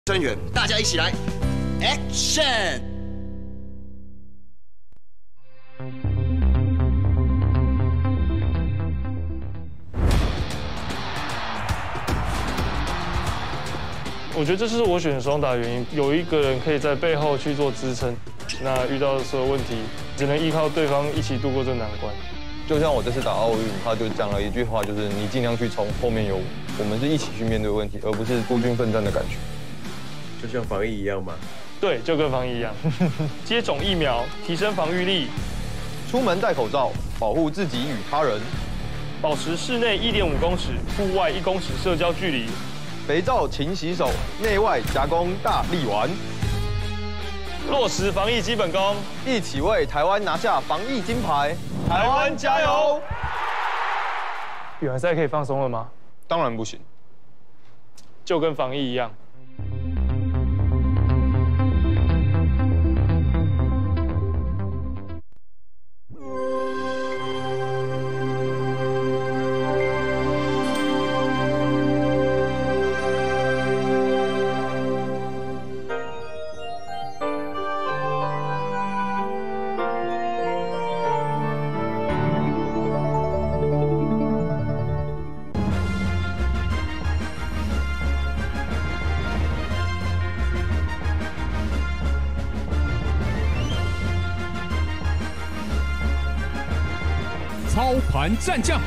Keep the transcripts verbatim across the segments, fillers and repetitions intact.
专员，大家一起来 ，Action！ 我觉得这是我选双打的原因，有一个人可以在背后去做支撑，那遇到所有问题，只能依靠对方一起度过这难关。 就像我这次打奥运，他就讲了一句话，就是你尽量去冲，后面有我，我们是一起去面对问题，而不是孤军奋战的感觉。 就像防疫一样嘛。 对，就跟防疫一样，接种疫苗，提升防御力， 出门戴口罩，保护自己与他人， 保持室内一点五公尺，户外一公尺社交距离。 肥皂勤洗手，内外夹攻大力丸， 落实防疫基本功， 一起为台湾拿下防疫金牌。 台湾加油！比完赛可以放松了吗？ 当然不行， 就跟防疫一样。 操盘战将，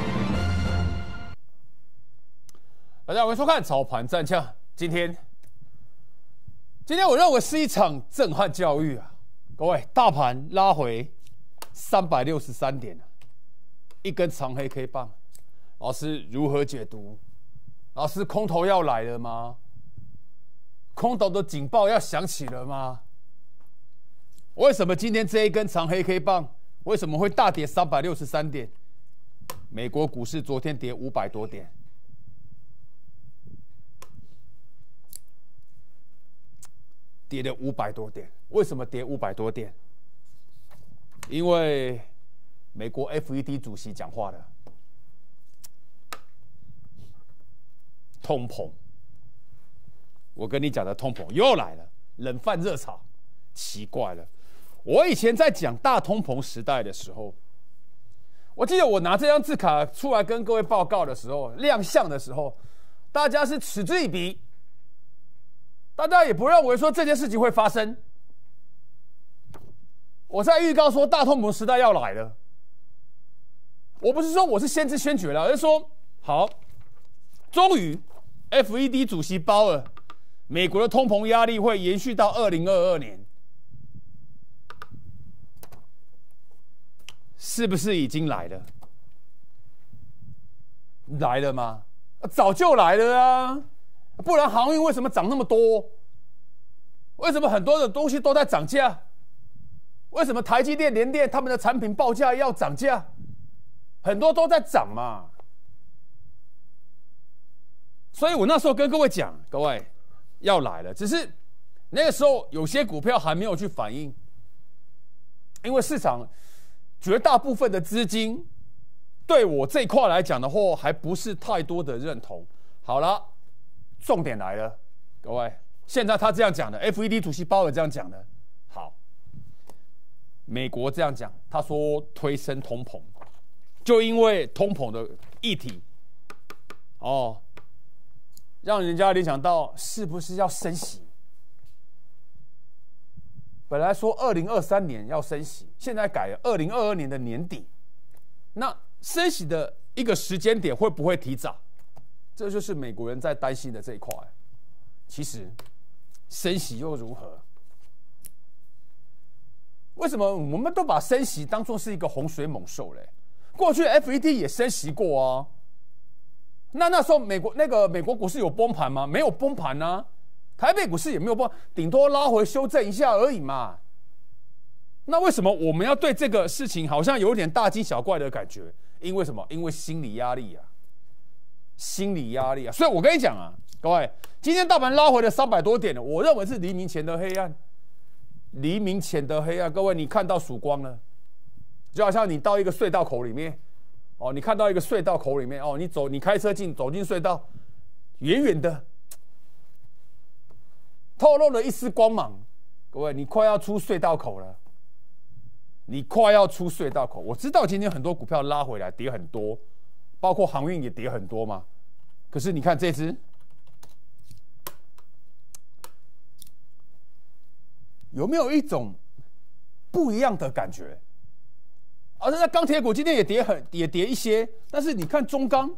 大家欢迎收看《操盘战将》。今天，今天我认为是一场震撼教育啊！各位，大盘拉回三百六十三点，一根长黑 K 棒，老师如何解读？老师，空头要来了吗？空头的警报要响起了吗？为什么今天这一根长黑 K 棒？为什么会大跌三百六十三点？美国股市昨天跌五百多点，跌了五百多点。为什么跌五百多点？因为美国 F E D 主席讲话了，通膨。我跟你讲的通膨又来了，冷饭热炒，奇怪了。我以前在讲大通膨时代的时候，我记得我拿这张字卡出来跟各位报告的时候，亮相的时候，大家是嗤之以鼻，大家也不认为说这件事情会发生。我在预告说大通膨时代要来了，我不是说我是先知先觉了，而是说好，终于 F E D 主席鲍尔，美国的通膨压力会延续到二零二二年。是不是已经来了？来了吗？早就来了啊！不然航运为什么涨那么多？为什么很多的东西都在涨价？为什么台积电、联电他们的产品报价要涨价？很多都在涨嘛。所以我那时候跟各位讲，各位要来了，只是那个时候有些股票还没有去反应，因为市场。绝大部分的资金对我这一块来讲的话，还不是太多的认同。好了，重点来了，各位，现在他这样讲的 ，F E D 主席鲍尔这样讲的，好，美国这样讲，他说推升通膨，就因为通膨的议题，哦，让人家联想到是不是要升息？本来说二零二三年要升息，现在改了二零二二年的年底。那升息的一个时间点会不会提早？这就是美国人在担心的这一块。其实升息又如何？为什么我们都把升息当作是一个洪水猛兽嘞？过去 F E D 也升息过啊。那那时候美国那个美国股市有崩盘吗？没有崩盘啊。台北股市也没有崩，顶多拉回修正一下而已嘛。那为什么我们要对这个事情好像有点大惊小怪的感觉？因为什么？因为心理压力啊，心理压力啊。所以我跟你讲啊，各位，今天大盘拉回了三百多点了，我认为是黎明前的黑暗。黎明前的黑暗，各位，你看到曙光了，就好像你到一个隧道口里面，哦，你看到一个隧道口里面，哦，你走，你开车进走进隧道，远远的。 透露了一丝光芒。各位，你快要出隧道口了，你快要出隧道口。我知道今天很多股票拉回来跌很多，包括航运也跌很多嘛。可是你看这只，有没有一种不一样的感觉？而且那钢铁股今天也跌很也跌一些，但是你看中钢，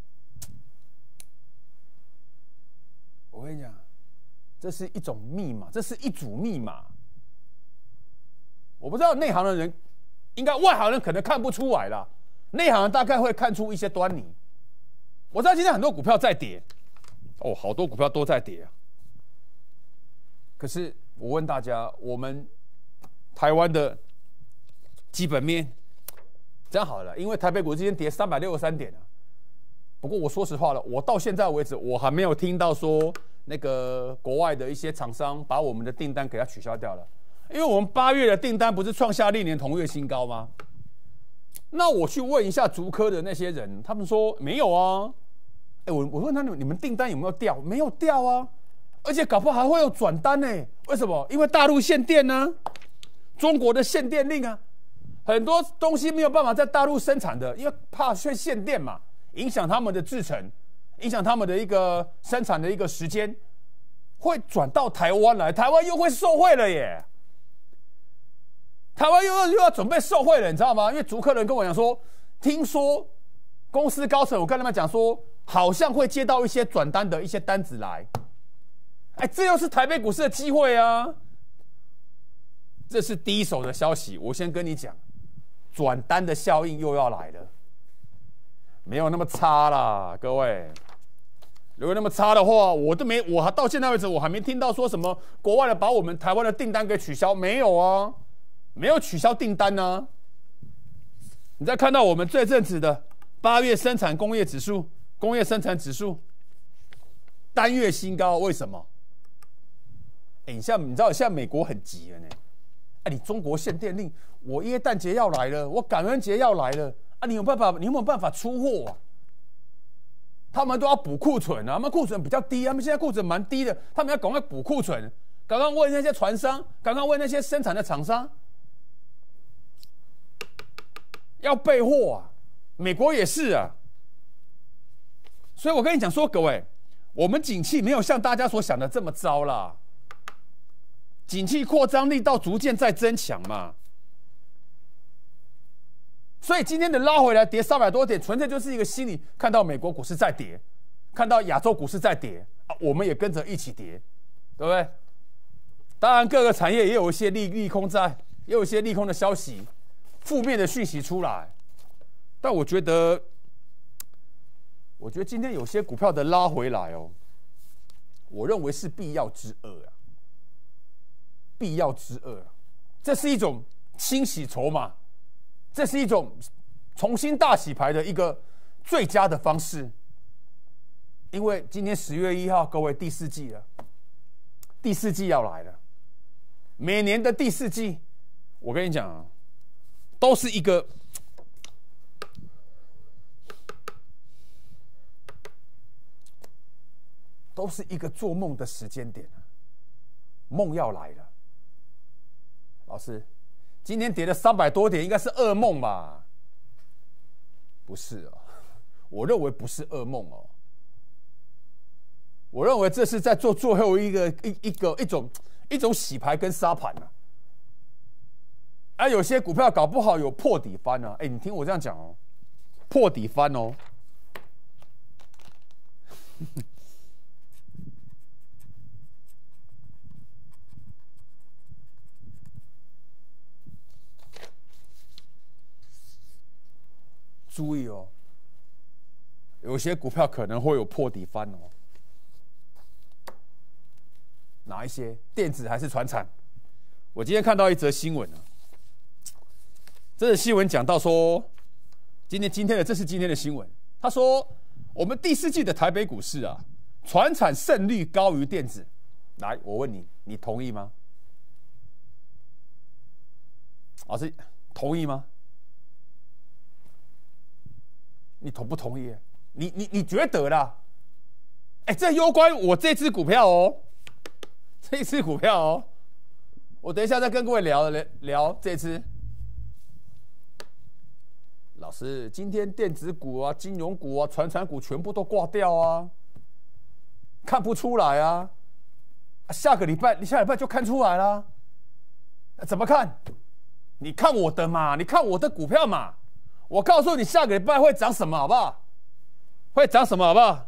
我跟你讲，这是一种密码，这是一组密码。我不知道内行的人，应该外行人可能看不出来啦，内行人大概会看出一些端倪。我知道今天很多股票在跌，哦，好多股票都在跌啊。可是我问大家，我们台湾的基本面这样好了，因为台北股今天跌三百六十三点啊。不过我说实话了，我到现在为止，我还没有听到说那个国外的一些厂商把我们的订单给它取消掉了，因为我们八月的订单不是创下历年同月新高吗？那我去问一下竹科的那些人，他们说没有啊。哎，我我问他们，你们订单有没有掉？没有掉啊，而且搞不好还会有转单呢。为什么？因为大陆限电呢、啊，中国的限电令啊，很多东西没有办法在大陆生产的，因为怕会限电嘛，影响他们的制程，影响他们的一个生产的一个时间，会转到台湾来，台湾又会受惠了耶。台湾又要又要准备受惠了，你知道吗？因为竹科人跟我讲说，听说公司高层，我跟他们讲说，好像会接到一些转单的一些单子来。哎，这又是台北股市的机会啊！这是第一手的消息，我先跟你讲，转单的效应又要来了，没有那么差啦，各位。如果那么差的话，我都没，我还到现在为止，我还没听到说什么国外的把我们台湾的订单给取消，没有啊，没有取消订单啊。你再看到我们这阵子的八月生产工业指数、工业生产指数单月新高，为什么？哎，你像你知道，现在美国很急了呢。哎，你中国限电令，我耶诞节要来了，我感恩节要来了，啊，你有办法？你有没有办法出货啊？他们都要补库存啊，他们库存比较低，他们现在库存蛮低的，他们要赶快补库存，赶快问那些船商，赶快问那些生产的厂商，要备货啊。美国也是啊，所以我跟你讲说，各位，我们景气没有像大家所想的这么糟啦。景气扩张力道逐渐在增强嘛，所以今天的拉回来跌三百多点，纯粹就是一个心理，看到美国股市在跌，看到亚洲股市在跌啊，我们也跟着一起跌，对不对？当然，各个产业也有一些利利空在，也有一些利空的消息、负面的讯息出来，但我觉得，我觉得今天有些股票的拉回来哦，我认为是必要之恶啊。必要之恶，这是一种清洗筹码，这是一种重新大洗牌的一个最佳的方式。因为今天十月一号，各位第四季了，第四季要来了。每年的第四季，我跟你讲啊，都是一个都是一个做梦的时间点，梦要来了。老师，今天跌了三百多点，应该是噩梦吧？不是哦，我认为不是噩梦哦。我认为这是在做最后一个一一个一种一种洗牌跟杀盘啊。啊，有些股票搞不好有破底翻啊！哎，你听我这样讲哦，破底翻哦。注意哦，有些股票可能会有破底翻哦。哪一些？电子还是传产？我今天看到一则新闻啊，这则新闻讲到说，今天今天的这是今天的新闻，他说我们第四季的台北股市啊，传产胜率高于电子。来，我问你，你同意吗？老师，同意吗？你同不同意？你你你觉得啦？哎，这攸关我这支股票哦， 这一只股票哦，我等一下再跟各位聊聊聊这只。老师，今天电子股啊、金融股啊、传产股全部都挂掉啊，看不出来啊。下个礼拜，你下礼拜就看出来啦。怎么看？你看我的嘛，你看我的股票嘛。我告诉你，下个礼拜会涨什么，好不好？会涨什么，好不好？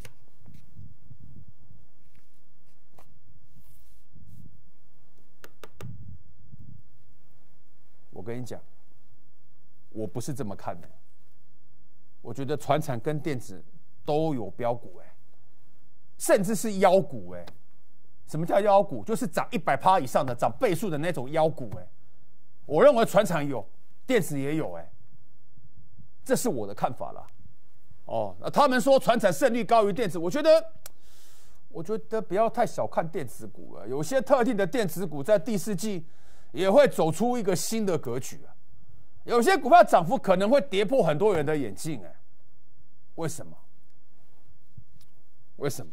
我跟你讲，我不是这么看的。我觉得传产跟电子都有标股、欸，甚至是妖股、欸，什么叫妖股？就是涨一百趴以上的，涨倍数的那种妖股、欸，我认为传产有，电子也有、欸，哎，这是我的看法啦。哦，那他们说传产胜率高于电子，我觉得，我觉得不要太小看电子股啊。有些特定的电子股在第四季也会走出一个新的格局啊。有些股票涨幅可能会跌破很多人的眼镜，哎，为什么？为什么？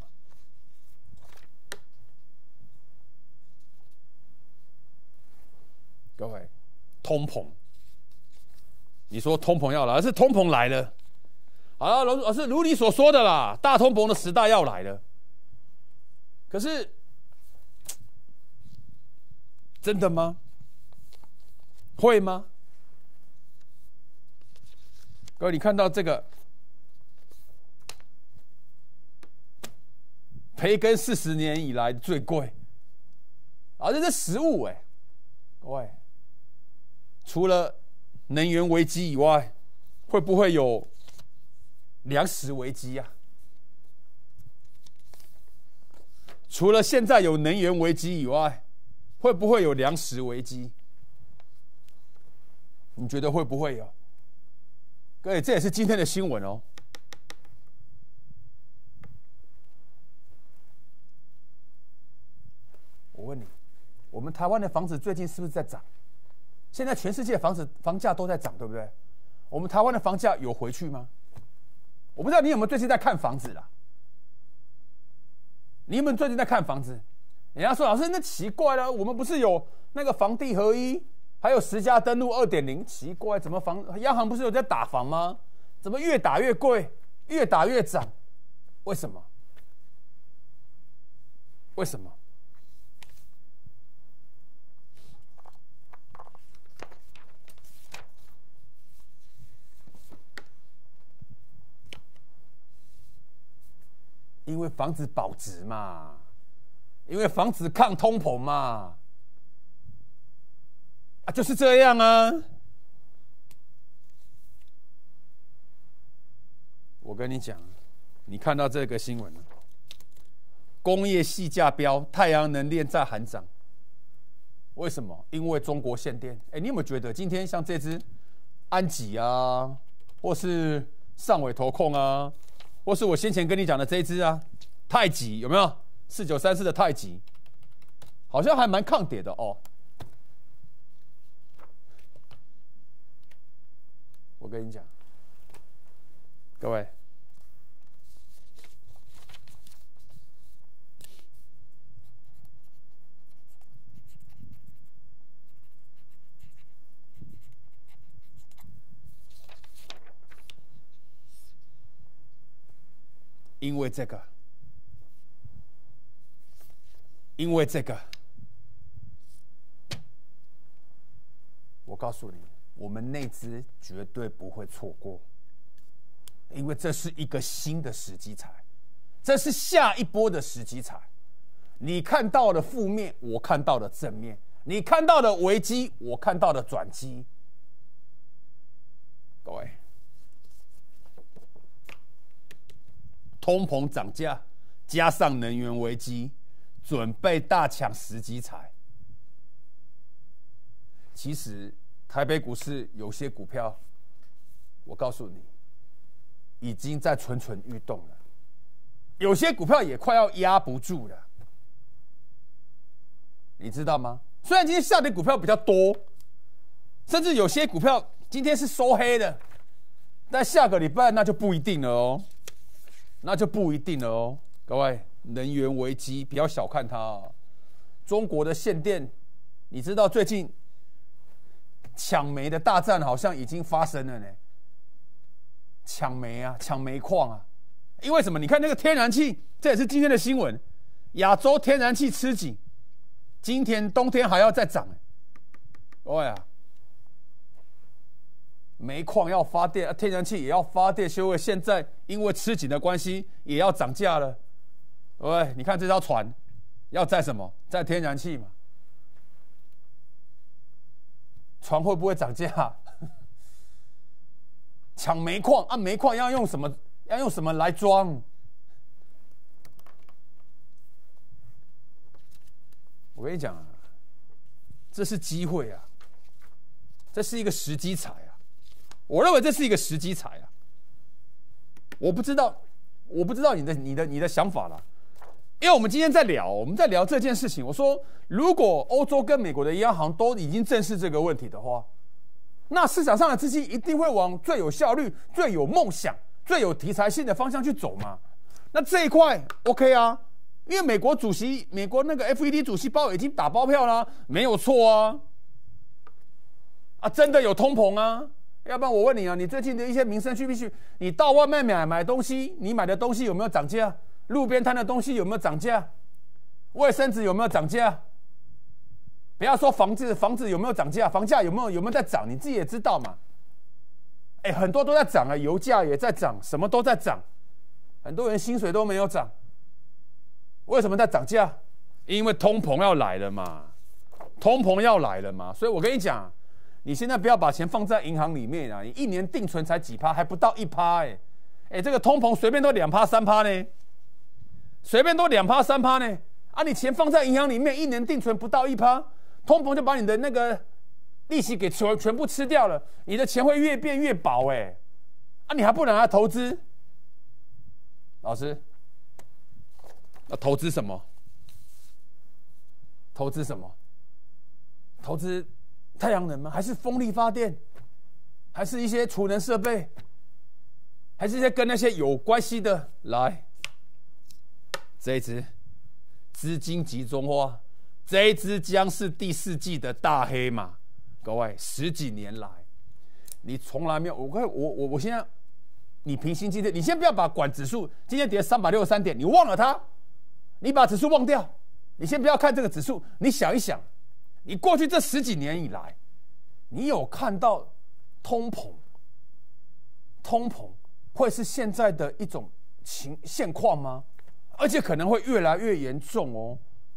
各位，通膨，你说通膨要来，而是通膨来了。好了，老师如你所说的啦，大通膨的时代要来了。可是，真的吗？会吗？各位，你看到这个培根四十年以来最贵，啊，这是食物哎、欸，各位，除了能源危机以外，会不会有粮食危机啊？除了现在有能源危机以外，会不会有粮食危机？你觉得会不会有？各位，这也是今天的新闻哦。我问你，我们台湾的房子最近是不是在涨？现在全世界房子房价都在涨，对不对？我们台湾的房价有回去吗？我不知道你有没有最近在看房子啦？你有没有最近在看房子？人家说老师，那奇怪了，我们不是有那个房地合一？还有实价登录 二点零， 奇怪，怎么房央行不是有在打房吗？怎么越打越贵，越打越涨？为什么？为什么？因为房子保值嘛，因为房子抗通膨嘛。啊，就是这样啊！我跟你讲，你看到这个新闻了，工业细价标，太阳能链在喊涨。为什么？因为中国限电。哎，你有没有觉得今天像这只安吉啊，或是上尾投控啊，或是我先前跟你讲的这一只啊，太极有没有？四九三四的太极，好像还蛮抗跌的哦。我跟你讲，各位，因为这个，因为这个，我告诉你。我们内资绝对不会错过，因为这是一个新的时机财，这是下一波的时机财。你看到的负面，我看到的正面；你看到的危机，我看到的转机。各位，通膨涨价加上能源危机，准备大抢时机财。其实。台北股市有些股票，我告诉你，已经在蠢蠢欲动了。有些股票也快要压不住了，你知道吗？虽然今天下跌股票比较多，甚至有些股票今天是收黑的，但下个礼拜那就不一定了哦，那就不一定了哦。各位，能源危机不要小看它哦。 中国的限电，你知道最近抢煤的大战好像已经发生了呢。抢煤啊，抢煤矿啊，因为什么？你看那个天然气，这也是今天的新闻，亚洲天然气吃紧，今天冬天还要再涨。哎呀，煤矿要发电，天然气也要发电，所以现在因为吃紧的关系，也要涨价了。喂，你看这条船要载什么？载天然气嘛？船会不会涨价？抢煤矿啊，煤矿要用什么？要用什么来装？我跟你讲啊，这是机会啊，这是一个时机财啊！我认为这是一个时机财啊！我不知道，我不知道你的、你的、你的想法啦。因为我们今天在聊，我们在聊这件事情。我说，如果欧洲跟美国的央行都已经正视这个问题的话，那市场上的资金一定会往最有效率、最有梦想、最有题材性的方向去走嘛。那这一块 OK 啊，因为美国主席、美国那个 F E D 主席鲍尔已经打包票啦，没有错啊。啊，真的有通膨啊。要不然我问你啊，你最近的一些民生需必须，你到外面买买东西，你买的东西有没有涨价？路边摊的东西有没有涨价？卫生纸有没有涨价？不要说房子，房子有没有涨价？房价有没有有没有在涨？你自己也知道嘛。哎，很多都在涨啊，油价也在涨，什么都在涨，很多人薪水都没有涨。为什么在涨价？因为通膨要来了嘛，通膨要来了嘛。所以我跟你讲，你现在不要把钱放在银行里面啊，你一年定存才几趴，还不到一趴哎，哎，这个通膨随便都两趴三趴呢。随便都两趴三趴呢，啊，你钱放在银行里面，一年定存不到一趴，通膨就把你的那个利息给全全部吃掉了，你的钱会越变越薄哎，啊，你还不能拿来投资？老师，要投资什么？投资什么？投资太阳能吗？还是风力发电？还是一些储能设备？还是一些跟那些有关系的？来。这一支资金集中化，这一支将是第四季的大黑马。各位，十几年来，你从来没有，我我我我现在，你平心今天，你先不要把管指数今天跌三百六十三点，你忘了它，你把指数忘掉，你先不要看这个指数，你想一想，你过去这十几年以来，你有看到通膨，通膨会是现在的一种情现况吗？而且可能会越来越严重哦。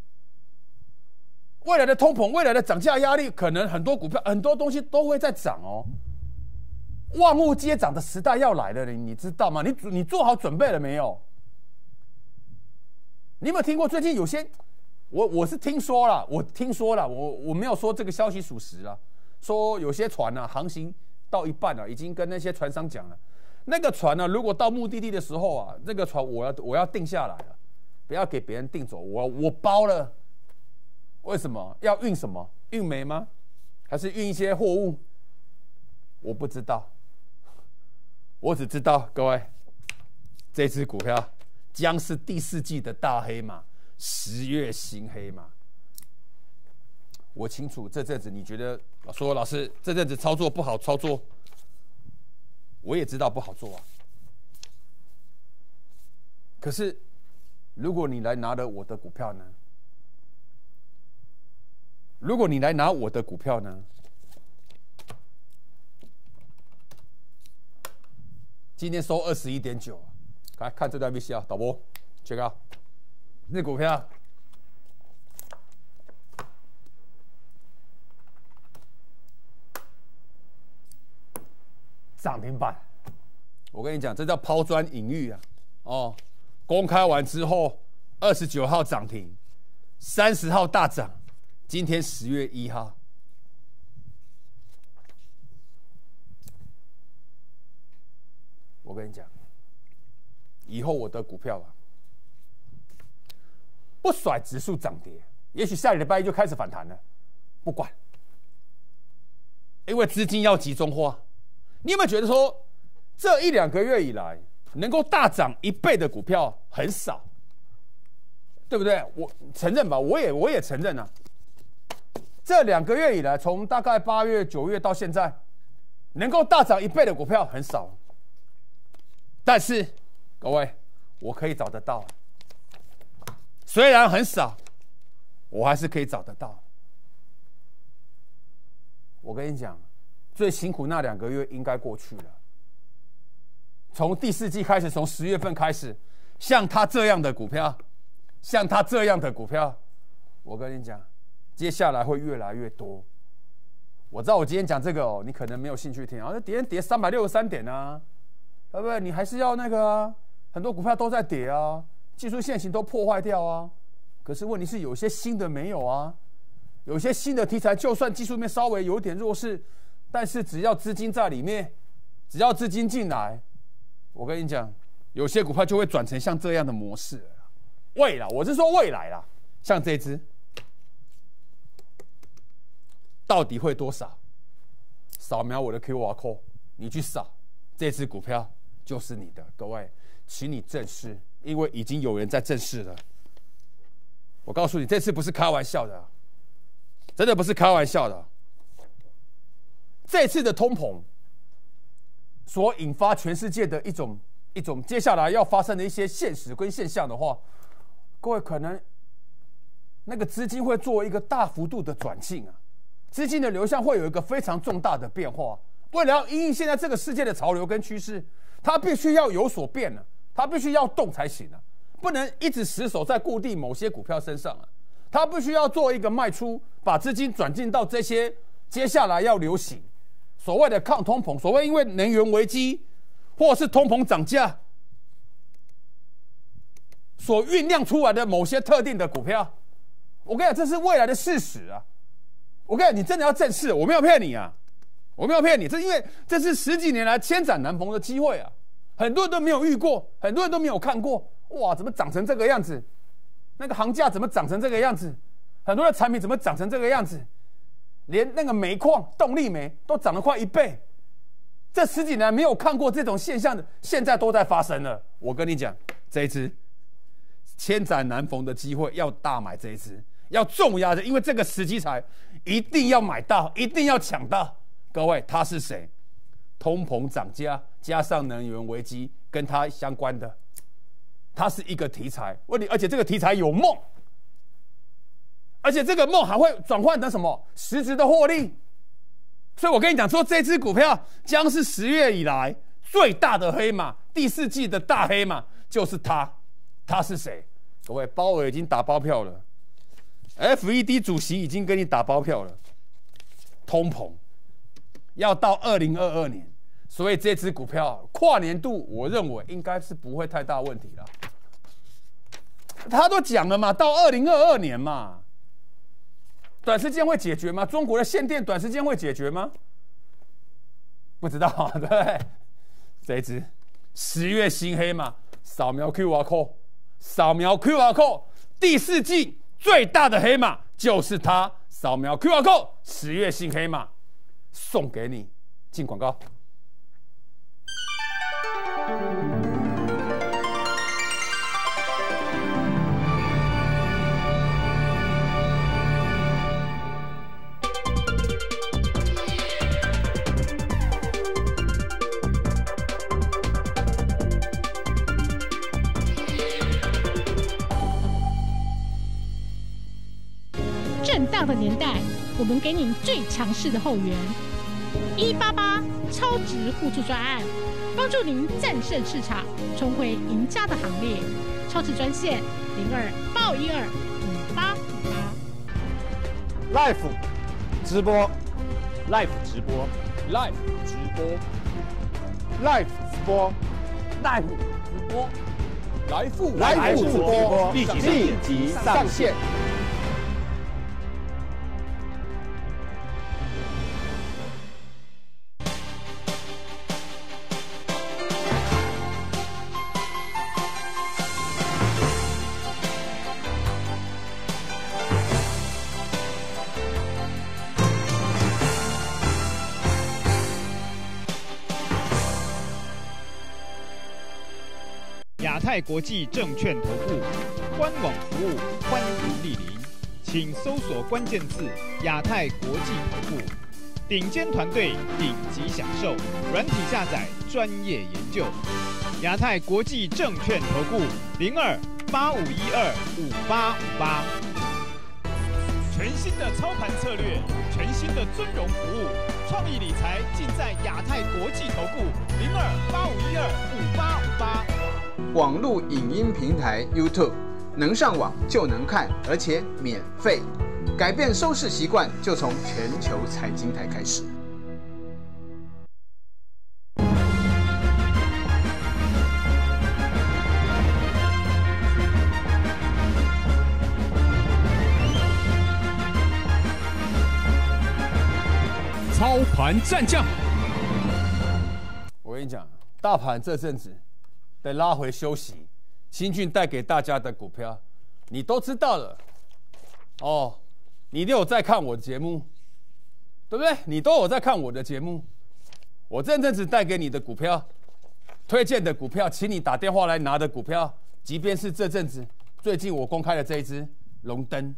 未来的通膨，未来的涨价压力，可能很多股票、很多东西都会在涨哦。万物皆涨的时代要来了，你你知道吗？你你做好准备了没有？你有没有听过最近有些？我我是听说了，我听说了，我我没有说这个消息属实了。说有些船啊，航行到一半了，已经跟那些船商讲了。那个船呢、啊，如果到目的地的时候啊，那个船我要我要定下来了，不要给别人订走，我我包了。为什么要运什么？运煤吗？还是运一些货物？我不知道，我只知道各位，这支股票将是第四季的大黑马，十月新黑马。我清楚这阵子你觉得说老师这阵子操作不好操作。我也知道不好做啊，可是如果你来拿了我的股票呢？如果你来拿我的股票呢？今天收二十一点九，来看这段 V C R， 导播 check out， 这股票涨停板，我跟你讲，这叫抛砖引玉啊！哦，公开完之后，二十九号涨停，三十号大涨，今天十月一号，我跟你讲，以后我的股票啊，不甩指数涨跌，也许下礼拜一就开始反弹了，不管，因为资金要集中化。你有没有觉得说，这一两个月以来能够大涨一倍的股票很少？ 对不对？我承认吧，我也我也承认啊。这两个月以来，从大概八月、九月到现在，能够大涨一倍的股票很少。但是，各位，我可以找得到，虽然很少，我还是可以找得到。我跟你讲，最辛苦那两个月应该过去了。从第四季开始，从十月份开始，像他这样的股票，像他这样的股票，我跟你讲，接下来会越来越多。我知道我今天讲这个哦，你可能没有兴趣听啊，跌跌三百六十三点啊。对不对？你还是要那个啊，很多股票都在跌啊，技术线型都破坏掉啊。可是问题是，有些新的没有啊，有些新的题材，就算技术面稍微有点弱势，但是只要资金在里面，只要资金进来，我跟你讲，有些股票就会转成像这样的模式了。未来，我是说未来啦，像这只，到底会多少？扫描我的 Q R code， 你去扫，这只股票就是你的，各位，请你正视，因为已经有人在正视了。我告诉你，这次不是开玩笑的，真的不是开玩笑的。这次的通膨所引发全世界的一种一种接下来要发生的一些现实跟现象的话，各位可能那个资金会做一个大幅度的转进啊，资金的流向会有一个非常重大的变化。为了要因应现在这个世界的潮流跟趋势，它必须要有所变了，它必须要动才行啊，不能一直死守在固定某些股票身上啊，它必须要做一个卖出，把资金转进到这些接下来要流行所谓的抗通膨，所谓因为能源危机或是通膨涨价所酝酿出来的某些特定的股票。我跟你讲，这是未来的事实啊！我跟你讲，你真的要正视，我没有骗你啊，我没有骗你，这因为这是十几年来千载难逢的机会啊，很多人都没有遇过，很多人都没有看过。哇，怎么长成这个样子？那个行价怎么长成这个样子？很多的产品怎么长成这个样子？连那个煤矿、动力煤都涨了快一倍，这十几年没有看过这种现象的，现在都在发生了。我跟你讲，这一支千载难逢的机会，要大买这一支，要重压的，因为这个时机才一定要买到，一定要抢到。各位，他是谁？通膨涨价加上能源危机，跟他相关的，它是一个题材。问题，而且这个题材有梦。而且这个梦还会转换成什么实质的获利，所以我跟你讲说，这支股票将是十月以来最大的黑马，第四季的大黑马就是它。它是谁？各位，鲍尔已经打包票了 ，F E D 主席已经跟你打包票了，通膨要到二零二二年，所以这支股票跨年度，我认为应该是不会太大问题了。他都讲了嘛，到二零二二年嘛。短时间会解决吗？中国的限电短时间会解决吗？不知道，对不对？这一支十月新黑马，扫描 Q R code， 扫描 Q R code， 第四季最大的黑马就是它。扫描 Q R code， 十月新黑马送给你。进广告。 震荡的年代，我们给你最强势的后援，一八八超值互助专案，帮助您战胜市场，重回赢家的行列。超值专线零二八五一二五八五八。 Life 直播 ，Life 直播 Live 直播 ，Life 直播 ，Live 直播，来复来复直播， 立即立即上线。 亚太国际证券投顾官网服务欢迎莅临，请搜索关键字亚太国际投顾。顶尖团队，顶级享受，软体下载，专业研究。亚太国际证券投顾零二八五一二五八五八。全新的操盘策略，全新的尊荣服务，创意理财尽在亚太国际投顾零二八五一二五八五八。 网络影音平台 YouTube 能上网就能看，而且免费。改变收视习惯，就从全球财经台开始。 操盘战将，我跟你讲，大盘这阵子得拉回休息，新俊带给大家的股票，你都知道了哦。你都有在看我的节目，对不对？你都有在看我的节目。我这阵子带给你的股票，推荐的股票，请你打电话来拿的股票，即便是这阵子最近我公开的这一支龙灯，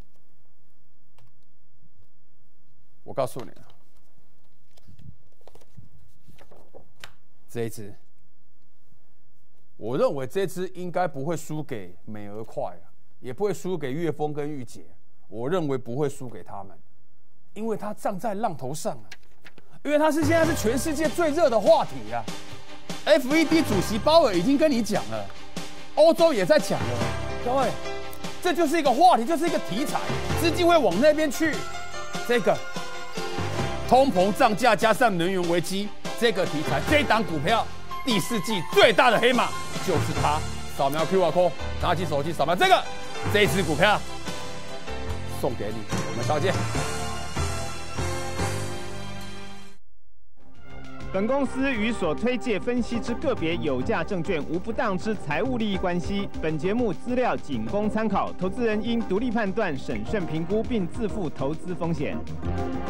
我告诉你了，这一支，我认为这支应该不会输给美而快啊，也不会输给岳峰跟玉姐。我认为不会输给他们，因为他站在浪头上啊，因为他是现在是全世界最热的话题啊。F E D 主席鲍尔已经跟你讲了，欧洲也在讲了，各位，这就是一个话题，就是一个题材，资金会往那边去。这个通膨涨价加上能源危机这个题材，这一档股票第四季最大的黑马就是它。扫描 Q R code， 拿起手机扫描这个，这一支股票。送给你，我们稍见。 本公司与所推介分析之个别有价证券无不当之财务利益关系。本节目资料仅供参考，投资人应独立判断、审慎评估，并自负投资风险。